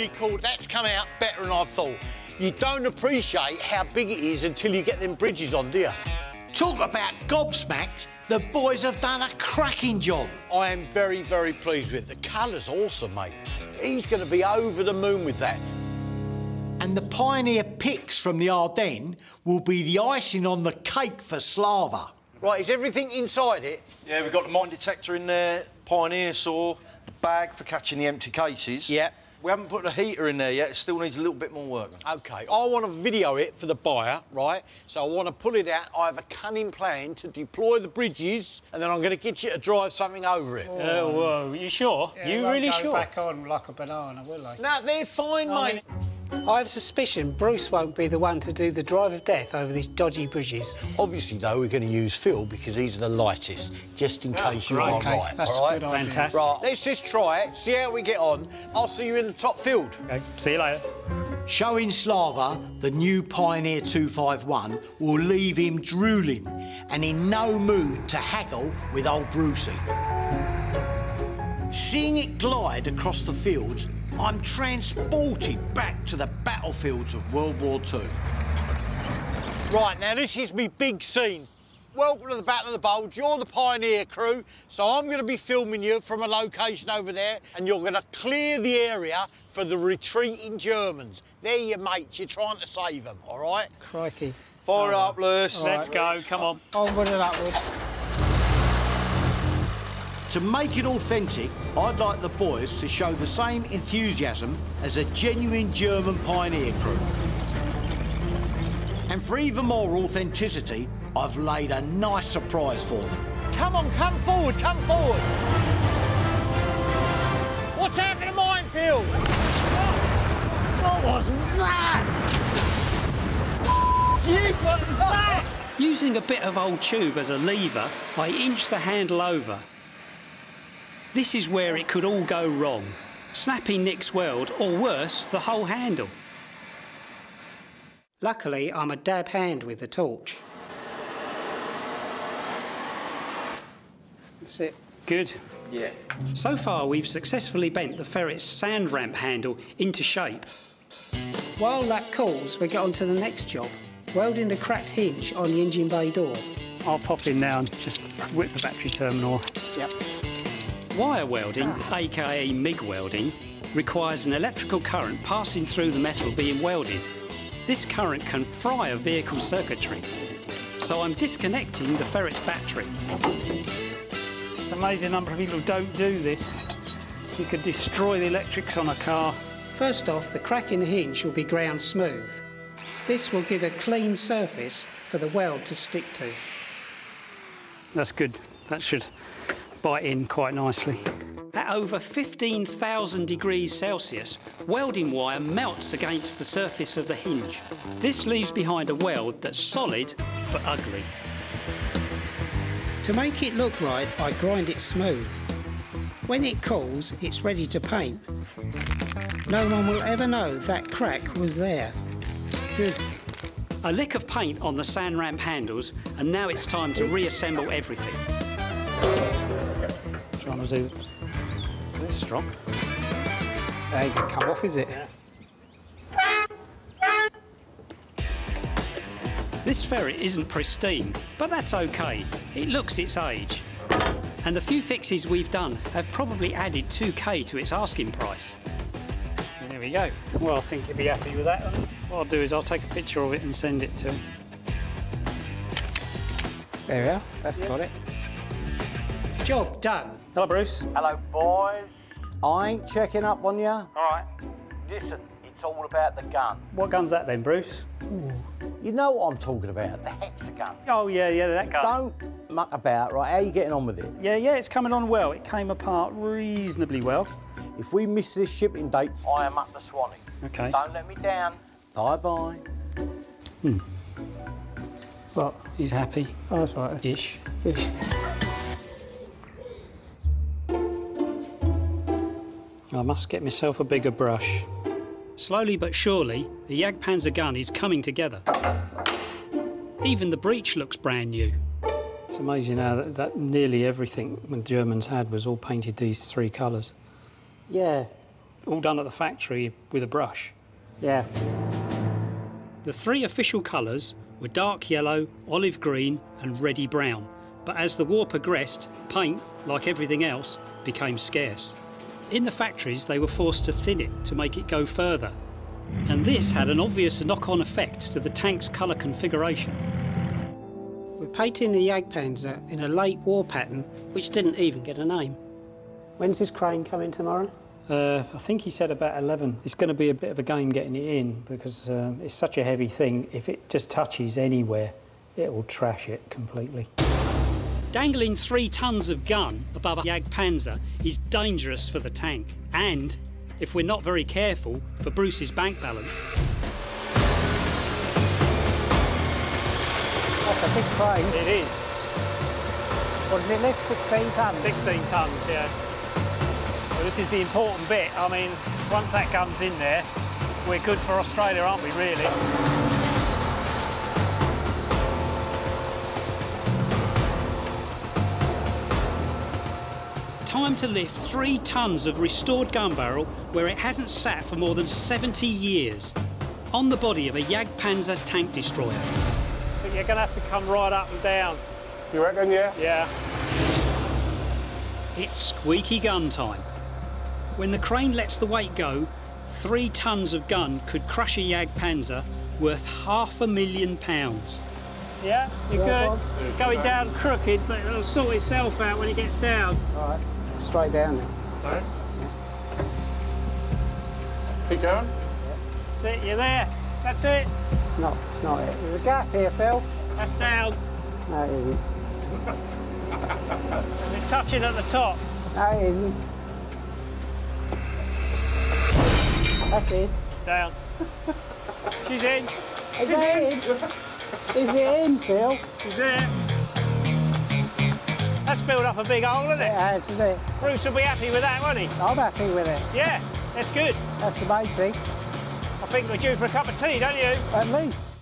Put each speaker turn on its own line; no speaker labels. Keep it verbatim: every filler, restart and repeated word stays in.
really cool. That's come out better than I thought. You don't appreciate how big it is until you get them bridges on, do you?
Talk about gobsmacked. The boys have done a cracking job.
I am very, very pleased with it. The colour's awesome, mate. He's going to be over the moon with that.
And the Pioneer picks from the Ardennes will be the icing on the cake for Slava.
Right, is everything inside it?
Yeah, we've got the mine detector in there, Pioneer saw, the bag for catching the empty cases.
Yeah.
We haven't put the heater in there yet. It still needs a little bit more work.
OK, I want to video it for the buyer, right? So I want to pull it out. I have a cunning plan to deploy the bridges, and then I'm going to get you to drive something over it.
Oh, whoa, you sure?
Yeah,
you
won't
really
go
sure?
back on like a banana, will they?
No, they're fine,
I
mate.
mean, I have a suspicion Bruce won't be the one to do the drive of death over these dodgy bridges.
Obviously, though, we're going to use Phil because he's the lightest, just in case you are
OK,
right,
that's
all right?
a good idea.
Fantastic.
Right, let's just try it, see how we get on. I'll see you in the top field.
OK, see you later.
Showing Slava the new Pioneer two fifty-one will leave him drooling and in no mood to haggle with old Brucey. Seeing it glide across the fields, I'm transported back to the battlefields of World War Two.
Right, now this is me big scene. Welcome to the Battle of the Bulge. You're the Pioneer crew, so I'm going to be filming you from a location over there, and you're going to clear the area for the retreating Germans. They're your mates. You're trying to save them, all right?
Crikey.
Fire oh. up, Lewis.
Let's go, come on.
Onward and upward.
To make it authentic, I'd like the boys to show the same enthusiasm as a genuine German Pioneer crew. And for even more authenticity, I've laid a nice surprise for them.
Come on, come forward, come forward. What's happening to minefield? What was that? Gee, what was that?
Using a bit of old tube as a lever, I inch the handle over. This is where it could all go wrong. Snapping Nick's weld, or worse, the whole handle.
Luckily, I'm a dab hand with the torch. That's it.
Good.
Yeah. So far, we've successfully bent the Ferret's sand ramp handle into shape.
While that cools, we get on to the next job, welding the cracked hinge on the engine bay door.
I'll pop in now and just whip the battery terminal.
Yep.
Wire welding, aka MIG welding, requires an electrical current passing through the metal being welded. This current can fry a vehicle's circuitry, so I'm disconnecting the Ferret's battery.
It's an amazing number of people who don't do this. You could destroy the electrics on a car.
First off, the crack in the hinge will be ground smooth. This will give a clean surface for the weld to stick to.
That's good. That should bite in quite nicely.
At over fifteen thousand degrees Celsius, welding wire melts against the surface of the hinge. This leaves behind a weld that's solid but ugly.
To make it look right, I grind it smooth. When it cools, it's ready to paint. No one will ever know that crack was there. Good.
A lick of paint on the sand ramp handles, and now it's time to reassemble everything.
Trying to do this strong.
That ain't gonna come off, is it?
This Ferret isn't pristine, but that's OK. It looks its age. And the few fixes we've done have probably added two K to its asking price.
There we go. Well, I think he'd be happy with that. What I'll do is I'll take a picture of it and send it to him.
There we are. That's yep. Got it. Job done.
Hello, Bruce.
Hello, boys. I ain't checking up on you. All
right.
Listen, it's all about the gun.
What gun's that then, Bruce?
Ooh. You know what I'm talking about, the hexagon.
Oh, yeah, yeah, that gun.
Don't muck about, right? How are you getting on with it?
Yeah, yeah, it's coming on well. It came apart reasonably well.
If we miss this shipping date, I am up the Swanee.
OK.
Don't let me down. Bye-bye.
Hmm. Well, he's happy.
Oh, that's right.
Ish.
Ish.
I must get myself a bigger brush.
Slowly but surely, the Jagdpanzer gun is coming together. Even the breech looks brand new.
It's amazing how that, that nearly everything the Germans had was all painted these three colours.
Yeah.
all done at the factory with a brush.
Yeah.
The three official colours were dark yellow, olive green and reddy brown. But as the war progressed, paint, like everything else, became scarce. In the factories, they were forced to thin it to make it go further. And this had an obvious knock-on effect to the tank's colour configuration.
We're painting the Jagdpanzer in a late war pattern, which didn't even get a name. When's this crane coming tomorrow?
Uh, I think he said about eleven. It's going to be a bit of a game getting it in because uh, it's such a heavy thing. If it just touches anywhere, it will trash it completely. Dangling three tons of gun above a Jagdpanzer is dangerous for the tank and, if we're not very careful, for Bruce's bank balance.
That's a big crane.
It is.
What does it lift? sixteen tons?
sixteen tons, yeah. Well, this is the important bit. I mean, once that gun's in there, we're good for Australia, aren't we, really? Time to lift three tons of restored gun barrel where it hasn't sat for more than seventy years, on the body of a Jagdpanzer tank destroyer.
But you're going to have to come right up and down.
You reckon, yeah?
Yeah.
It's squeaky gun time. When the crane lets the weight go, three tons of gun could crush a Jagdpanzer worth half a million pounds.
Yeah, you're
Yeah,
good. It's going down crooked, but it'll sort itself out when it gets down.
All right, straight down now.
Right. Keep going.
That's it, you're there. That's it.
It's not, it's not it. There's a gap here, Phil.
That's down.
No, it isn't.
Is it touching at the top?
No, it isn't. That's it.
Down. She's in.
Is it in? Is it in, Phil?
She's there. That's filled up a big hole, isn't
It
it?
has, isn't it?
Bruce will be happy with that, won't he?
I'm happy with it.
Yeah, that's good.
That's the main thing,
I think we're due for a cup of tea, don't you?
at least.